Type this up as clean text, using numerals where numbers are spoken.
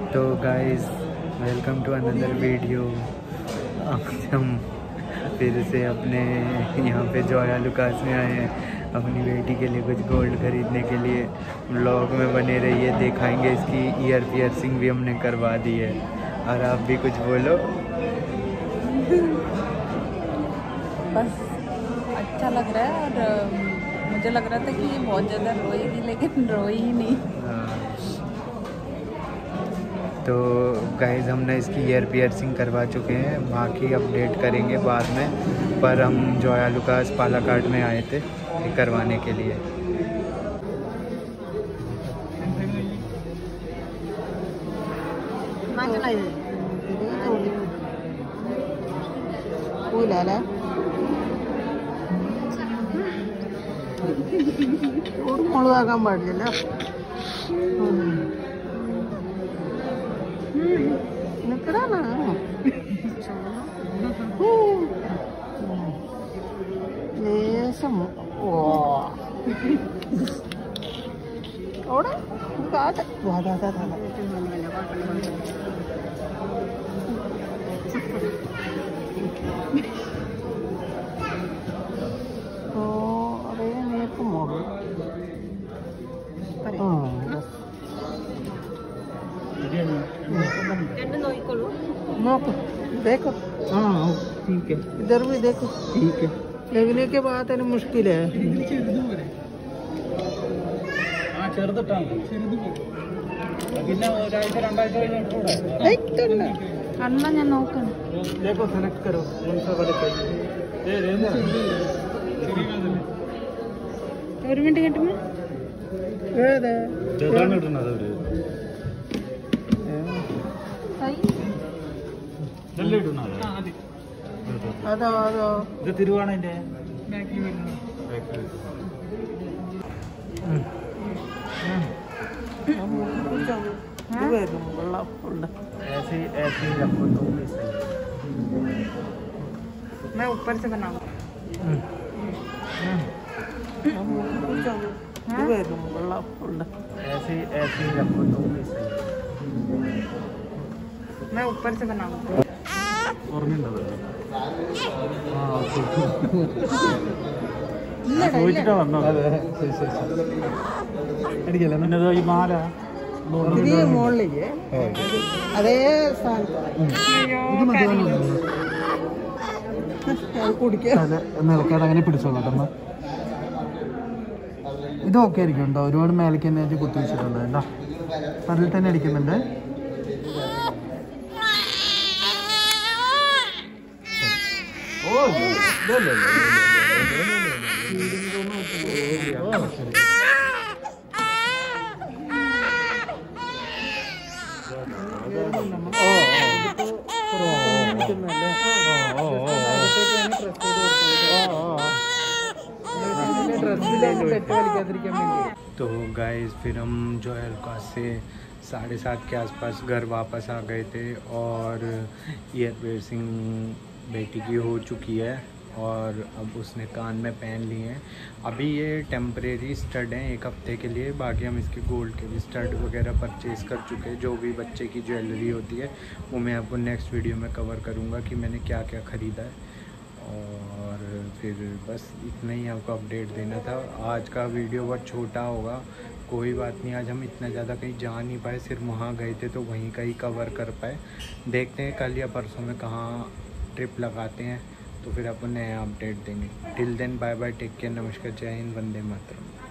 तो guys welcome to another video. हम फिर से अपने यहाँ पे जोया लुकास में आए हैं अपनी बेटी के लिए कुछ गोल्ड खरीदने के लिए। व्लॉग में बने रहिए, दिखाएंगे। इसकी ईयर पियर्सिंग भी हमने करवा दी है। और आप भी कुछ बोलो। बस अच्छा लग रहा है और मुझे लग रहा था कि ये बहुत ज़्यादा रोएगी, लेकिन रोई ही नहीं। तो गाइस हमने इसकी ईयर पियर्सिंग करवा चुके हैं, बाकी अपडेट करेंगे बाद में। पर हम जोया लुकास पालाकाड में आए थे करवाने के लिए। മുളകാൻ പാടില്ല. നിക്കടാണ് ലേശം ഓടെ നേപ്പ് മോള് നോको देखो। हाँ ठीक है, इधर भी देखो। ठीक है, लगने के बाद है मुश्किल है। അണ്ണ ഞാൻ നോക്കണം. देखो सेलेक्ट करो कौन सा वाला चाहिए। ഒരു മിനിറ്റ് കേട്ടോ. അതോ അതോ ഇത് തിരുവാണതിന്റെ मैं ऊपर से बनाऊँ. मैं ऊपर से बनाऊँ. ഈ മാല മുകളിലേക്ക് അതേ നിലക്കാതെ അങ്ങനെ പിടിച്ചോളൂ. ഇതൊക്കെ ആയിരിക്കും കേട്ടോ. ഒരുപാട് മേലേക്ക് തന്നെ കുത്തി വെച്ചിട്ടുണ്ട് കേട്ടോ. അതിൽ തന്നെ അടിക്കുന്നുണ്ട്. तो गाइस फिर हम जोया लुकास से 7:30 के आसपास घर वापस आ गए थे और ईयर पियर्सिंग बेटी की हो चुकी है और अब उसने कान में पहन लिए हैं। अभी ये टेम्परेरी स्टड हैं 1 हफ्ते के लिए, बाकी हम इसके गोल्ड के भी स्टड वगैरह परचेज़ कर चुके हैं। जो भी बच्चे की ज्वेलरी होती है वो मैं आपको नेक्स्ट वीडियो में कवर करूँगा कि मैंने क्या क्या ख़रीदा है। और फिर बस इतना ही आपको अपडेट देना था। आज का वीडियो बहुत छोटा होगा, कोई बात नहीं। आज हम इतना ज़्यादा कहीं जा नहीं पाए, सिर्फ वहाँ गए थे तो वहीं का ही कवर कर पाए। देखते हैं कल या परसों में कहाँ ट्रिप लगाते हैं, तो फिर आपको नया अपडेट देंगे। Till then bye bye, take care, नमस्कार, जय हिंद, वंदे मातरम।